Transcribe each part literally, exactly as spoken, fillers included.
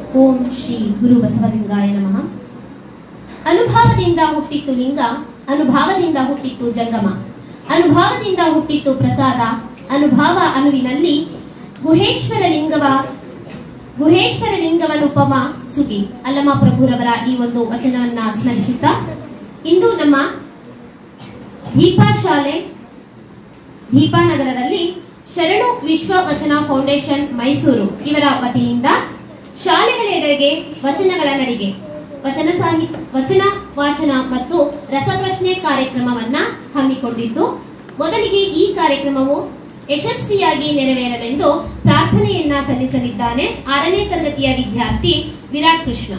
ಓಂ ಶ್ರೀ ಗುರು ಬಸವಲಿಂಗಾಯ ನಮಃ. ಅನುಭಾವದಿಂದ ಹುಟ್ಟಿತ್ತು ಲಿಂಗ, ಅನುಭಾವದಿಂದ ಹುಟ್ಟಿತ್ತು ಜಂಗಮ, ಅನುಭಾವದಿಂದ ಹುಟ್ಟಿತ್ತು ಪ್ರಸಾದ, ಅನುಭಾವ ಅನುವಿನಲ್ಲಿ ಗುಹೇಶ್ವರ ಲಿಂಗವ ಗುಹೇಶ್ವರ ಲಿಂಗವನುಪಮ ಸುಗಿ. ಅಲ್ಲಮ ಪ್ರಭುರವರ ಈ ಒಂದು ವಚನವನ್ನ ಸ್ಮರಿಸುತ್ತಾ ಇಂದು ನಮ್ಮ ದೀಪಾ ಶಾಲೆ ದೀಪಾನಗರದಲ್ಲಿ ಶರಣು ವಿಶ್ವ ವಚನ ಫೌಂಡೇಶನ್ ಮೈಸೂರು ಇವರ ವತಿಯಿಂದ ಶಾಲೆಗಳೆಡೆಗೆ ವಚನಗಳ ನಡಿಗೆ, ವಚನ ಸಾಹಿತ್ಯ, ವಚನ ವಾಚನ ಮತ್ತು ರಸಪ್ರಶ್ನೆ ಕಾರ್ಯಕ್ರಮವನ್ನ ಹಮ್ಮಿಕೊಂಡಿದ್ದು, ಮೊದಲಿಗೆ ಈ ಕಾರ್ಯಕ್ರಮವು ಯಶಸ್ವಿಯಾಗಿ ನೆರವೇರಲೆಂದು ಪ್ರಾರ್ಥನೆಯನ್ನ ಸಲ್ಲಿಸಲಿದ್ದಾನೆ ಆರನೇ ತರಗತಿಯ ವಿದ್ಯಾರ್ಥಿ ವಿರಾಟ್ ಕೃಷ್ಣ.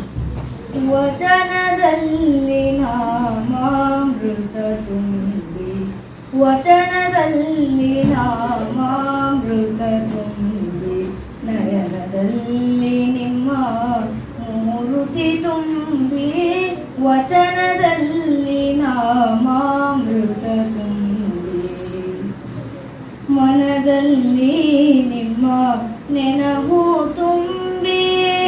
ವಚನದಲ್ಲಿ ನಾಮಾಮೃತ ತುಂಬಿ, ವಚನದಲ್ಲಿ ನಾಮಾಮೃತ ತುಂಬಿ, ನಯನದಲ್ಲಿ ನಿಮ್ಮ ಮೂರುತಿ ತುಂಬಿ, ವಚನದಲ್ಲಿ ನಾಮಾಮೃತ ತುಂಬಿ, ಮನದಲ್ಲಿ ನಿಮ್ಮ ನೆನಹು ತುಂಬಿ,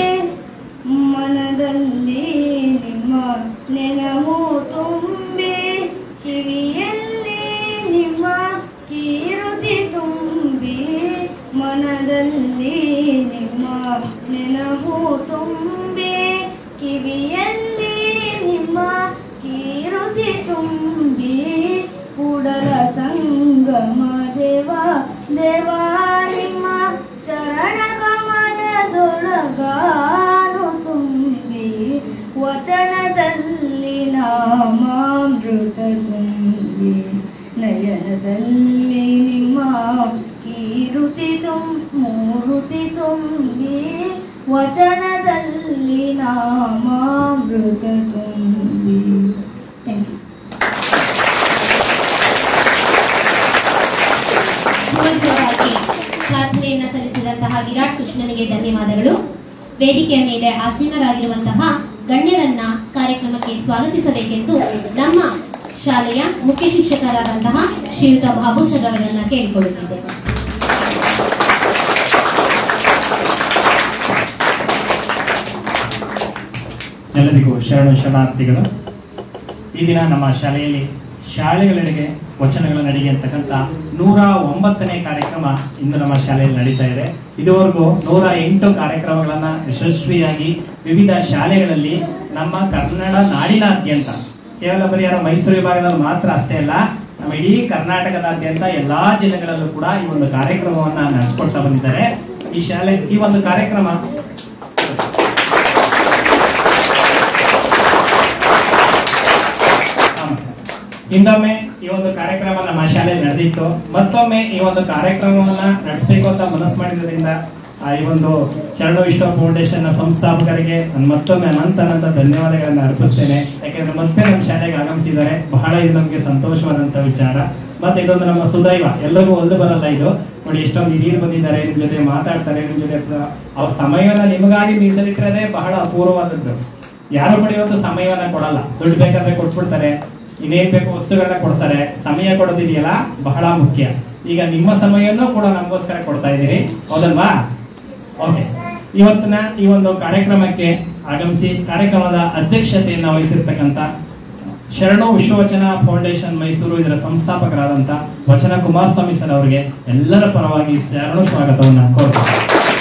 ಮನದಲ್ಲಿ ನಿಮ್ಮ ನೆನಹು ತುಂಬಿ, ಕಿವಿಯಲ್ಲಿ ನಿಮ್ಮ ಕೀರುತಿ ತುಂಬಿ, ಮನದಲ್ಲಿ ನಿಮ್ಮ ನೆನಹು ತುಂಬಿ, ಕಿವಿಯಲ್ಲಿ ನಿಮ್ಮ ಕೀರುತಿ ತುಂಬಿ, ಕೂಡಲ ಸಂಗಮ ದೇವ ದೇವ ನಿಮ್ಮ ಚರಣ ಕಮಲದೊಳಗಾನು ತುಂಬಿ, ವಚನದಲ್ಲಿ ನಾಮಾಮೃತ ತುಂಬಿ, ನಯನದಲ್ಲಿ ನಿಮ್ಮ ಕೀರುತಿ ತುಂ ಮೂರುತಿ ತುಂಬಿ, ವಚನದಲ್ಲಿ ನಾಮಾಮೃತ ತುಂಬಿ. Thank you. ಪ್ರಾರ್ಥನೆಯನ್ನ ಸಲ್ಲಿಸಿದಂತಹ ವಿರಾಟ್ ಕೃಷ್ಣನಿಗೆ ಧನ್ಯವಾದಗಳು. ವೇದಿಕೆಯ ಮೇಲೆ ಆಸೀನರಾಗಿರುವಂತಹ ಗಣ್ಯರನ್ನ ಕಾರ್ಯಕ್ರಮಕ್ಕೆ ಸ್ವಾಗತಿಸಬೇಕೆಂದು ನಮ್ಮ ಶಾಲೆಯ ಮುಖ್ಯ ಶಿಕ್ಷಕರಾದಂತಹ ಶ್ರೀಯುತ ಬಾಬು ಸರ್ ಅವರನ್ನ ಕೇಳಿಕೊಳ್ಳುತ್ತಿದ್ದೇವೆ. ಎಲ್ಲರಿಗೂ ಶರಣು ಶರಣಾರ್ಥಿಗಳು. ಈ ದಿನ ನಮ್ಮ ಶಾಲೆಯಲ್ಲಿ ಶಾಲೆಗಳೆಡೆಗೆ ವಚನಗಳ ನಡಿಗೆ ಅಂತಕ್ಕಂಥ ನೂರ ಒಂಬತ್ತನೇ ಕಾರ್ಯಕ್ರಮ ಇಂದು ನಮ್ಮ ಶಾಲೆಯಲ್ಲಿ ನಡೀತಾ ಇದೆ. ಇದುವರೆಗೂ ನೂರ ಎಂಟು ಕಾರ್ಯಕ್ರಮಗಳನ್ನ ಯಶಸ್ವಿಯಾಗಿ ವಿವಿಧ ಶಾಲೆಗಳಲ್ಲಿ ನಮ್ಮ ಕನ್ನಡ ನಾಡಿನಾದ್ಯಂತ, ಕೇವಲ ಬರೀ ಯಾರೋ ಮೈಸೂರು ವಿಭಾಗದಲ್ಲಿ ಮಾತ್ರ ಅಷ್ಟೇ ಅಲ್ಲ, ನಮ್ಮ ಇಡೀ ಕರ್ನಾಟಕದಾದ್ಯಂತ ಎಲ್ಲಾ ಜಿಲ್ಲೆಗಳಲ್ಲೂ ಕೂಡ ಈ ಒಂದು ಕಾರ್ಯಕ್ರಮವನ್ನ ನಡೆಸಿಕೊಡ್ತಾ ಬಂದಿದ್ದಾರೆ. ಈ ಶಾಲೆ ಈ ಒಂದು ಕಾರ್ಯಕ್ರಮ ಹಿಂದೊಮ್ಮೆ ಈ ಒಂದು ಕಾರ್ಯಕ್ರಮ ನಮ್ಮ ಶಾಲೆಯಲ್ಲಿ ನಡೆದಿತ್ತು. ಮತ್ತೊಮ್ಮೆ ಈ ಒಂದು ಕಾರ್ಯಕ್ರಮವನ್ನ ನಡೆಸಬೇಕು ಅಂತ ಮನಸ್ಸು ಮಾಡಿದ್ರಿಂದ ಈ ಒಂದು ಶರಣು ವಿಶ್ವ ಫೌಂಡೇಶನ್ ಸಂಸ್ಥಾಪಕರಿಗೆ ನಾನು ಮತ್ತೊಮ್ಮೆ ಅನಂತ ಅನಂತ ಧನ್ಯವಾದಗಳನ್ನ ಅರ್ಪಿಸ್ತೇನೆ. ಯಾಕೆಂದ್ರೆ ಮತ್ತೆ ನಮ್ಮ ಶಾಲೆಗೆ ಆಗಮಿಸಿದ್ದಾರೆ, ಬಹಳ ಇದು ನಮ್ಗೆ ಸಂತೋಷವಾದಂತ ವಿಚಾರ. ಮತ್ತೆ ಇದೊಂದು ನಮ್ಮ ಸುದೈವ, ಎಲ್ಲರಿಗೂ ಒಂದು ಬರಲ್ಲ ಇದು. ನೋಡಿ, ಎಷ್ಟೊಂದು ಹಿರಿಯರು ಬಂದಿದ್ದಾರೆ, ನಿಮ್ ಜೊತೆ ಮಾತಾಡ್ತಾರೆ, ನಿಮ್ ಜೊತೆ ಅವ್ರ ಸಮಯವನ್ನ ನಿಮಗಾಗಿ ಮೀಸಲಿಟ್ಟಿರೋದೇ ಬಹಳ ಅಪೂರ್ವವಾದದ್ದು. ಯಾರು ಕೂಡ ಇವತ್ತು ಸಮಯವನ್ನ ಕೊಡಲ್ಲ, ದುಡ್ಡು ಬೇಕಾದ್ರೆ ಕೊಟ್ಬಿಡ್ತಾರೆ, ಇನ್ನೇನ್ ಬೇಕು ವಸ್ತುಗಳನ್ನ ಕೊಡ್ತಾರೆ. ಸಮಯ ಕೊಡೋದಿದೆಯಲ್ಲ ಬಹಳ ಮುಖ್ಯ. ಈಗ ನಿಮ್ಮ ಸಮಯವನ್ನು ಕೂಡ ನಮಗೋಸ್ಕರ ಕೊಡ್ತಾ ಇದ್ದೀರಿ, ಹೌದಲ್ವಾ? ಓಕೆ, ಇವತ್ತಿನ ಈ ಒಂದು ಕಾರ್ಯಕ್ರಮಕ್ಕೆ ಆಗಮಿಸಿ ಕಾರ್ಯಕ್ರಮದ ಅಧ್ಯಕ್ಷತೆಯನ್ನು ವಹಿಸಿರ್ತಕ್ಕಂಥ ಶರಣು ವಿಶ್ವವಚನ ಫೌಂಡೇಶನ್ ಮೈಸೂರು ಇದರ ಸಂಸ್ಥಾಪಕರಾದಂತ ವಚನ ಕುಮಾರಸ್ವಾಮಿ ಸರ್ ಅವರಿಗೆ ಎಲ್ಲರ ಪರವಾಗಿ ಶರಣು ಸ್ವಾಗತವನ್ನು ಕೋರುತ್ತೇನೆ.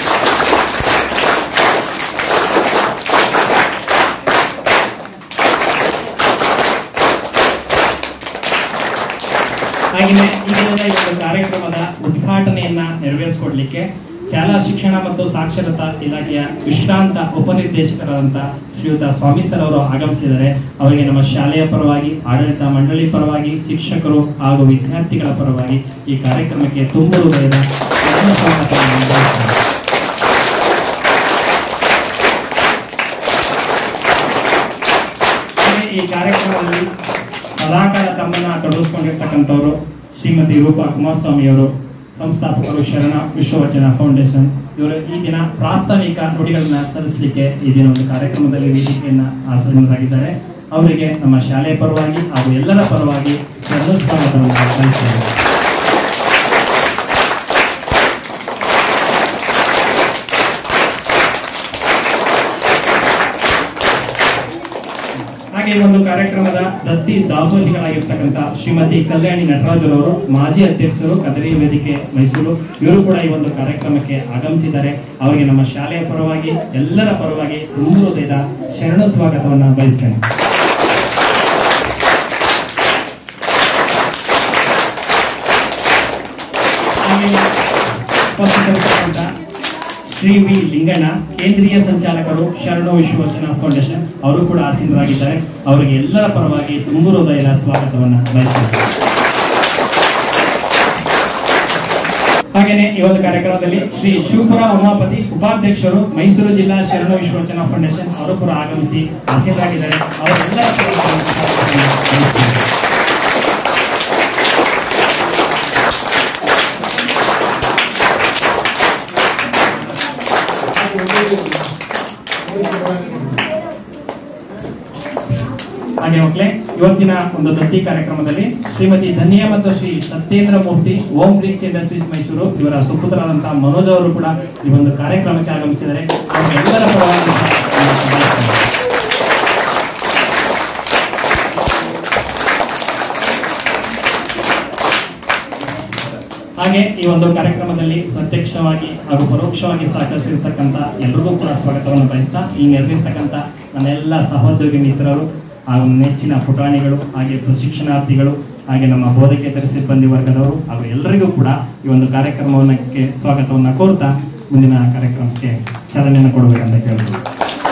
ಹಾಗೆಯೇ ಈ ದಿನದ ಈ ಒಂದು ಕಾರ್ಯಕ್ರಮದ ಉದ್ಘಾಟನೆಯನ್ನ ನೆರವೇರಿಸಿಕೊಡ್ಲಿಕ್ಕೆ ಶಾಲಾ ಶಿಕ್ಷಣ ಮತ್ತು ಸಾಕ್ಷರತಾ ಇಲಾಖೆಯ ವಿಶ್ರಾಂತ ಉಪನಿರ್ದೇಶಕರಾದಂತ ಶ್ರೀಯುತ ಸ್ವಾಮಿ ಸರ್ ಅವರು ಆಗಮಿಸಿದ್ದಾರೆ. ಅವರಿಗೆ ನಮ್ಮ ಶಾಲೆಯ ಪರವಾಗಿ, ಆಡಳಿತ ಮಂಡಳಿ ಪರವಾಗಿ, ಶಿಕ್ಷಕರು ಹಾಗೂ ವಿದ್ಯಾರ್ಥಿಗಳ ಪರವಾಗಿ ಈ ಕಾರ್ಯಕ್ರಮಕ್ಕೆ ತುಂಬ ಹೃದಯದ ಈ ಕಾರ್ಯಕ್ರಮದಲ್ಲಿ ಸದಾಕಾಲ ತಮ್ಮನ್ನ ತೊಡಗಿಸಿಕೊಂಡಿರ್ತಕ್ಕಂಥವರು ಶ್ರೀಮತಿ ರೂಪಾ ಕುಮಾರಸ್ವಾಮಿ ಅವರು, ಸಂಸ್ಥಾಪಕರು ಶರಣ ವಿಶ್ವವಚನ ಫೌಂಡೇಶನ್. ಇವರು ಈ ದಿನ ಪ್ರಾಸ್ತಾವಿಕ ನುಡಿಗಳನ್ನ ಸಲ್ಲಿಸಲಿಕ್ಕೆ ಈ ದಿನ ಒಂದು ಕಾರ್ಯಕ್ರಮದಲ್ಲಿ ವೇದಿಕೆಯನ್ನ ಆಸೀನರಾಗಿದ್ದಾರೆ. ಅವರಿಗೆ ನಮ್ಮ ಶಾಲೆಯ ಪರವಾಗಿ ಹಾಗೂ ಎಲ್ಲರ ಪರವಾಗಿ ಶರಣ ಸ್ವಾಗತವನ್ನು ಸಲ್ಲಿಸುತ್ತೇವೆ. ಹಾಗೆ ಈ ಒಂದು ಕಾರ್ಯಕ್ರಮದ ದತ್ತಿ ದಾಸೋಹಿಗಳಾಗಿರ್ತಕ್ಕಂಥ ಶ್ರೀಮತಿ ಕಲ್ಯಾಣಿ ನಟರಾಜರವರು ಮಾಜಿ ಅಧ್ಯಕ್ಷರು ಕದರಿ ವೇದಿಕೆ ಮೈಸೂರು, ಇವರು ಕೂಡ ಈ ಒಂದು ಕಾರ್ಯಕ್ರಮಕ್ಕೆ ಆಗಮಿಸಿದ್ದಾರೆ. ಅವರಿಗೆ ನಮ್ಮ ಶಾಲೆಯ ಪರವಾಗಿ ಎಲ್ಲರ ಪರವಾಗಿ ತುಂಬ ಹೃದಯದ ಶರಣ ಸ್ವಾಗತವನ್ನು ಬಯಸ್ತೇನೆ. ಶ್ರೀ ವಿ ಲಿಂಗಣ್ಣ, ಕೇಂದ್ರೀಯ ಸಂಚಾಲಕರು ಶರಣು ವಿಶ್ವವಚನ ಫೌಂಡೇಶನ್, ಅವರು ಕೂಡ ಆಸೀನರಾಗಿದ್ದಾರೆ. ಅವರಿಗೆ ಎಲ್ಲರ ಪರವಾಗಿ ತುಂಬ ಹೃದಯದ ಸ್ವಾಗತವನ್ನು ಬಯಸುತ್ತೇನೆ. ಹಾಗೆಯೇ ಈ ಒಂದು ಕಾರ್ಯಕ್ರಮದಲ್ಲಿ ಶ್ರೀ ಶಿವಪುರ ಉಮಾಪತಿ ಉಪಾಧ್ಯಕ್ಷರು ಮೈಸೂರು ಜಿಲ್ಲಾ ಶರಣು ವಿಶ್ವವಚನ ಫೌಂಡೇಶನ್, ಅವರು ಕೂಡ ಆಗಮಿಸಿ ಆಸೀನರಾಗಿದ್ದಾರೆ. ಅವರೆಲ್ಲರ ಹಾಗೆ ಮಕ್ಕಳೇ, ಇವತ್ತಿನ ಒಂದು ದತ್ತಿ ಕಾರ್ಯಕ್ರಮದಲ್ಲಿ ಶ್ರೀಮತಿ ಧನ್ಯ ಮತ್ತು ಶ್ರೀ ಸತ್ಯೇಂದ್ರ ಮೂರ್ತಿ ಓಂ ಬ್ರಿಕ್ಸ್ ಇಂಡಸ್ಟ್ರೀಸ್ ಮೈಸೂರು ಇವರ ಸುಪುತ್ರರಾದಂತಹ ಮನೋಜ್ ಅವರು ಕೂಡ ಈ ಒಂದು ಕಾರ್ಯಕ್ರಮಕ್ಕೆ ಆಗಮಿಸಿದ್ದಾರೆ. ಅವರೆಲ್ಲರ ಪರವಾಗಿ ಹಾಗೆ ಈ ಒಂದು ಕಾರ್ಯಕ್ರಮದಲ್ಲಿ ಪ್ರತ್ಯಕ್ಷವಾಗಿ ಹಾಗೂ ಪರೋಕ್ಷವಾಗಿ ಸಹಕರಿಸಿರ್ತಕ್ಕಂಥ ಎಲ್ಲರಿಗೂ ಕೂಡ ಸ್ವಾಗತವನ್ನು ಬಯಸ್ತಾ, ಈ ನೆರೆದಿರ್ತಕ್ಕಂಥ ನನ್ನೆಲ್ಲ ಸಹೋದ್ಯೋಗಿ ಮಿತ್ರರು ಹಾಗೂ ನೆಚ್ಚಿನ ಪುಟಾಣಿಗಳು, ಹಾಗೆ ಪ್ರಶಿಕ್ಷಣಾರ್ಥಿಗಳು, ಹಾಗೆ ನಮ್ಮ ಬೋಧಕೇತರ ಸಿಬ್ಬಂದಿ ವರ್ಗದವರು ಹಾಗೂ ಎಲ್ಲರಿಗೂ ಕೂಡ ಈ ಒಂದು ಕಾರ್ಯಕ್ರಮಕ್ಕೆ ಸ್ವಾಗತವನ್ನು ಕೋರ್ತಾ ಮುಂದಿನ ಕಾರ್ಯಕ್ರಮಕ್ಕೆ ಚಾಲನೆಯನ್ನು ಕೊಡಬೇಕಂತ ಕೇಳ್ತೀವಿ.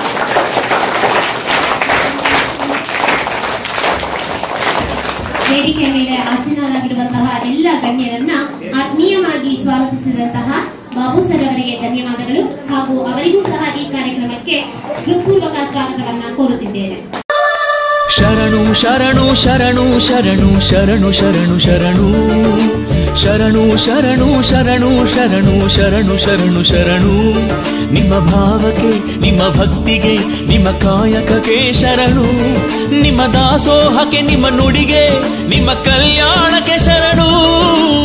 ವೇದಿಕೆಯ ಮೇಲೆ ಆಸೀನರಾಗಿರುವಂತಹ ಎಲ್ಲ ಗಣ್ಯರನ್ನ ಆತ್ಮೀಯವಾಗಿ ಸ್ವಾಗತಿಸಿದಂತಹ ಬಾಬು ಸರ್ ಅವರಿಗೆ ಧನ್ಯವಾದಗಳು ಹಾಗೂ ಅವರಿಗೂ ಸಹ ಈ ಕಾರ್ಯಕ್ರಮಕ್ಕೆ ಹೃತ್ಪೂರ್ವಕ ಸ್ವಾಗತವನ್ನ ಕೋರುತ್ತಿದ್ದೇನೆ. ಶರಣು ಶರಣು ಶರಣು ಶರಣು ಶರಣು ಶರಣು ಶರಣು ಶರಣು ಶರಣು ಶರಣು ಶರಣು ಶರಣು ಶರಣು ಶರಣು ನಿಮ್ಮ ಭಾವಕ್ಕೆ, ನಿಮ್ಮ ಭಕ್ತಿಗೆ, ನಿಮ್ಮ ಕಾಯಕಕ್ಕೆ ಶರಣು, ನಿಮ್ಮ ದಾಸೋಹಕ್ಕೆ, ನಿಮ್ಮ ನುಡಿಗೆ, ನಿಮ್ಮ ಕಲ್ಯಾಣಕ್ಕೆ ಶರಣು.